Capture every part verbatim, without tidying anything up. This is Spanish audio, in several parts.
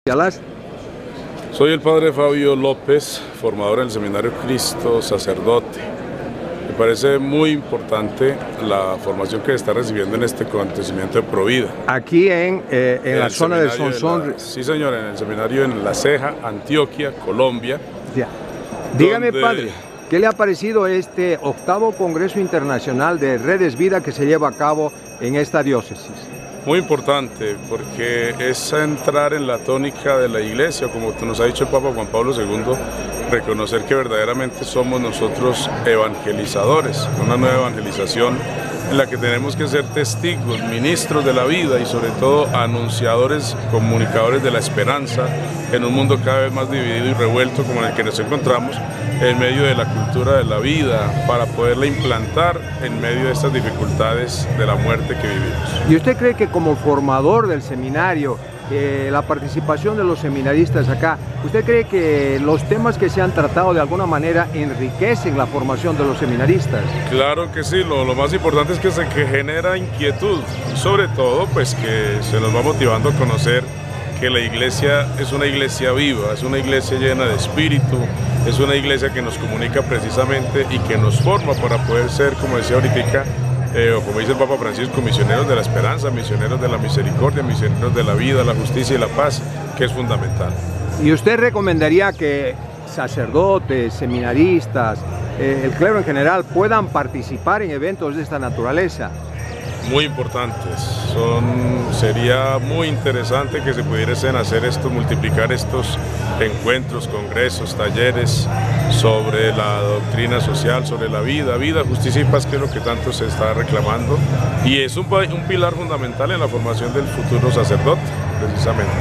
Soy el padre Fabio López, formador en el Seminario Cristo Sacerdote. Me parece muy importante la formación que está recibiendo en este acontecimiento de Provida. Aquí en, eh, en, en la zona del Sonsón. De la, sí, señor, en el seminario en La Ceja, Antioquia, Colombia. Ya. Dígame, donde... padre, ¿qué le ha parecido este octavo Congreso Internacional de Redes Vida que se lleva a cabo en esta diócesis? Muy importante, porque es entrar en la tónica de la Iglesia, como nos ha dicho el Papa Juan Pablo segundo, reconocer que verdaderamente somos nosotros evangelizadores, una nueva evangelización en la que tenemos que ser testigos, ministros de la vida y sobre todo anunciadores, comunicadores de la esperanza en un mundo cada vez más dividido y revuelto como en el que nos encontramos, en medio de la cultura de la vida, para poderla implantar en medio de estas dificultades de la muerte que vivimos. ¿Y usted cree que como formador del seminario, eh, la participación de los seminaristas acá, usted cree que los temas que se han tratado de alguna manera enriquecen la formación de los seminaristas? Claro que sí, lo, lo más importante es que se que genera inquietud y sobre todo pues que se nos va motivando a conocer que la iglesia es una iglesia viva, es una iglesia llena de espíritu, es una iglesia que nos comunica precisamente y que nos forma para poder ser, como decía ahorita, eh, o como dice el Papa Francisco, misioneros de la esperanza, misioneros de la misericordia, misioneros de la vida, la justicia y la paz, que es fundamental. ¿Y usted recomendaría que sacerdotes, seminaristas, eh, el clero en general puedan participar en eventos de esta naturaleza? Muy importantes, son, sería muy interesante que se pudiesen hacer esto, multiplicar estos encuentros, congresos, talleres sobre la doctrina social, sobre la vida, vida, justicia y paz, que es lo que tanto se está reclamando y es un, un pilar fundamental en la formación del futuro sacerdote, precisamente.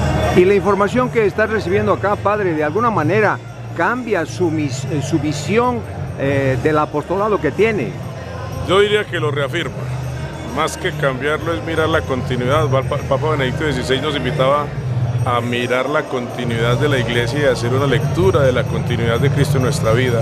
Y la información que está recibiendo acá, padre, de alguna manera cambia su, su visión eh, del apostolado que tiene. Yo diría que lo reafirma. Más que cambiarlo es mirar la continuidad. El Papa Benedicto dieciséis nos invitaba a mirar la continuidad de la iglesia y a hacer una lectura de la continuidad de Cristo en nuestra vida.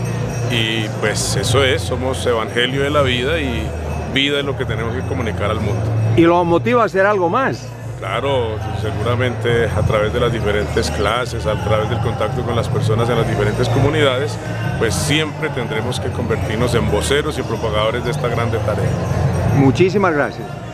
Y pues eso es, somos evangelio de la vida y vida es lo que tenemos que comunicar al mundo. ¿Y lo motiva a hacer algo más? Claro, seguramente a través de las diferentes clases, a través del contacto con las personas en las diferentes comunidades, pues siempre tendremos que convertirnos en voceros y propagadores de esta grande tarea. Muchísimas gracias.